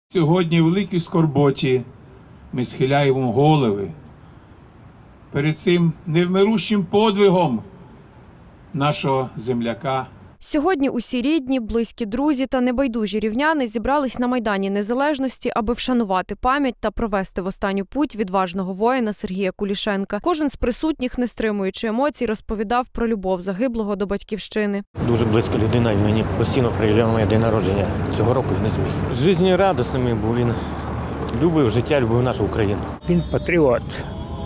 Сьогодні в великій скорботі ми схиляємо голови перед цим невмирущим подвигом нашого земляка. Сьогодні усі рідні, близькі друзі та небайдужі рівняни зібрались на Майдані Незалежності, аби вшанувати пам'ять та провести в останню путь відважного воїна Сергія Кулішенка. Кожен з присутніх, не стримуючи емоцій, розповідав про любов загиблого до батьківщини. Дуже близька людина, і мені постійно приїжджав на моє день народження. Цього року я не зміг. Життєрадісним був він, любив життя, любив нашу Україну. Він патріот.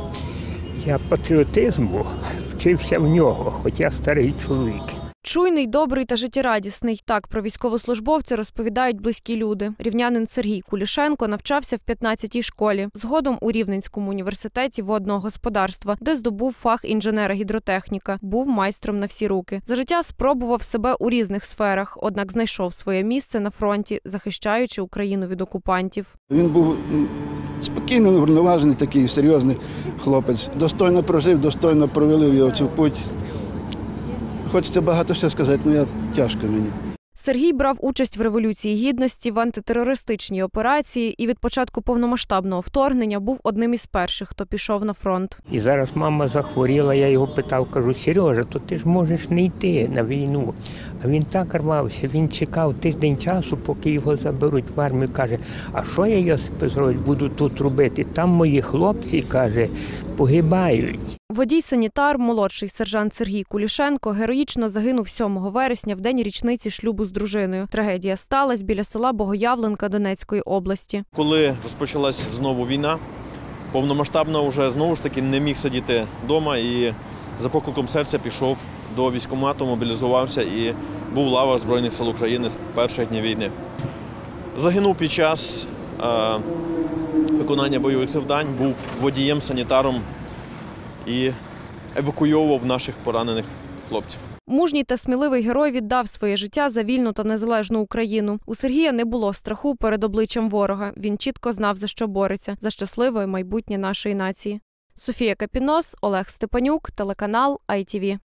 Я патріотизму вчився в нього, хоча старий чоловік. Чуйний, добрий та життєрадісний. Так про військовослужбовця розповідають близькі люди. Рівнянин Сергій Кулішенко навчався в 15-й школі. Згодом у Рівненському університеті водного господарства, де здобув фах інженера-гідротехніка. Був майстром на всі руки. За життя спробував себе у різних сферах, однак знайшов своє місце на фронті, захищаючи Україну від окупантів. Він був спокійний, врівноважений, такий серйозний хлопець. Достойно прожив, достойно провели його цю путь. Хочеться багато що сказати, але тяжко мені. Сергій брав участь в Революції Гідності, в антитерористичній операції і від початку повномасштабного вторгнення був одним із перших, хто пішов на фронт. І зараз мама захворіла, я його питав, кажу: Сережа, то ти ж можеш не йти на війну. А він так рвався, він чекав тиждень часу, поки його заберуть в армію. Каже: а що я, Йосипе, буду тут робити? Там мої хлопці, каже, погибають. Водій-санітар, молодший сержант Сергій Кулішенко, героїчно загинув 7 вересня в день річниці шлюбу з дружиною. Трагедія сталася біля села Богоявленка Донецької області. Коли розпочалась знову війна, повномасштабно вже знову ж таки не міг сидіти вдома і за покликом серця пішов до військкомату, мобілізувався і був в лавах Збройних сил України з перших днів війни. Загинув під час виконання бойових завдань, був водієм, санітаром і евакуйовував наших поранених хлопців. Мужній та сміливий герой віддав своє життя за вільну та незалежну Україну. У Сергія не було страху перед обличчям ворога. Він чітко знав, за що бореться – за щасливе майбутнє нашої нації. Софія Капінос, Олег Степанюк, телеканал ITV.